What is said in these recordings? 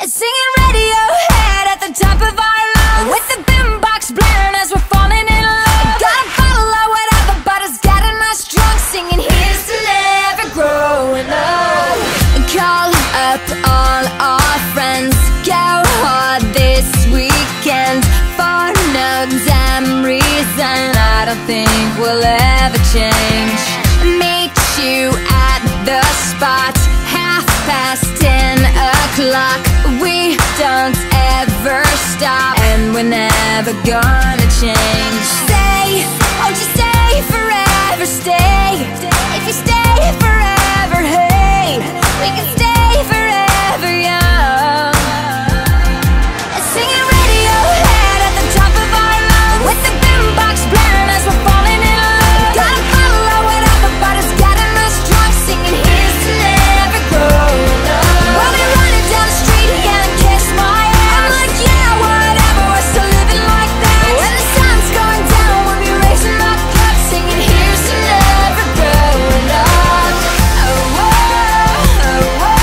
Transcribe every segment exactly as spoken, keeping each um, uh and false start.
Singing Radiohead at the top of our lungs, with the boombox blaring as we're falling in love. Got a bottle or whatever, but it's got a nice drunk, singing here's to never growing up. Call up all our friends, go hard this weekend. For no damn reason, I don't think we'll ever change. Meet you at the spot, half past ten o'clock. We don't ever stop, and we're never gonna change. Stay, won't you stay forever, stay. If you stay forever, hey, we can stay forever young. Singing Radiohead at the top of our lungs, with the boombox blaring as we're falling in love. Got a bottle or whatever, but it's got a nice drunk, singing here's to never growing up. We'll be running down the street and kiss my ass. I'm like, yeah, whatever, we're still living like that. When the sun's going down, we'll be raising our cups, singing here's to never growing up. Oh, oh, oh, oh.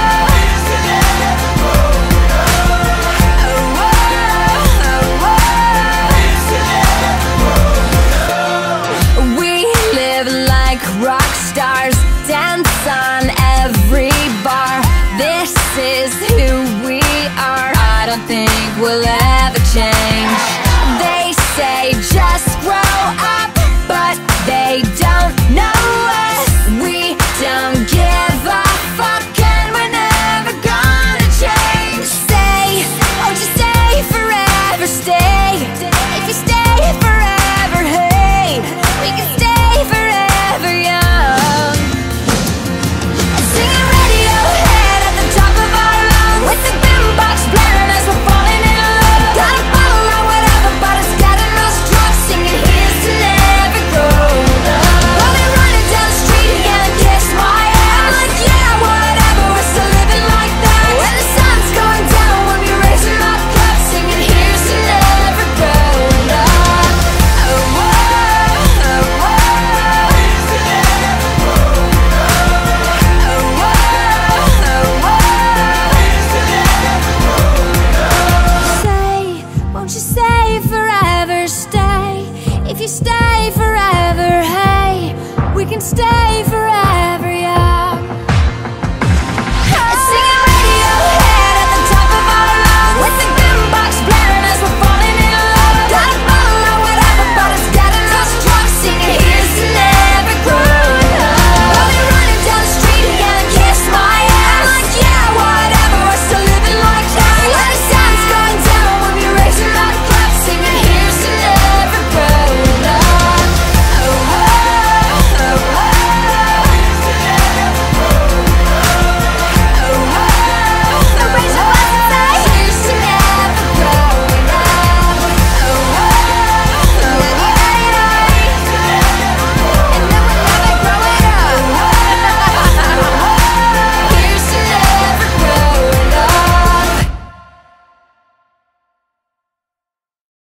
We live like rock stars, dance on every bar. This is who we are. I don't think we'll ever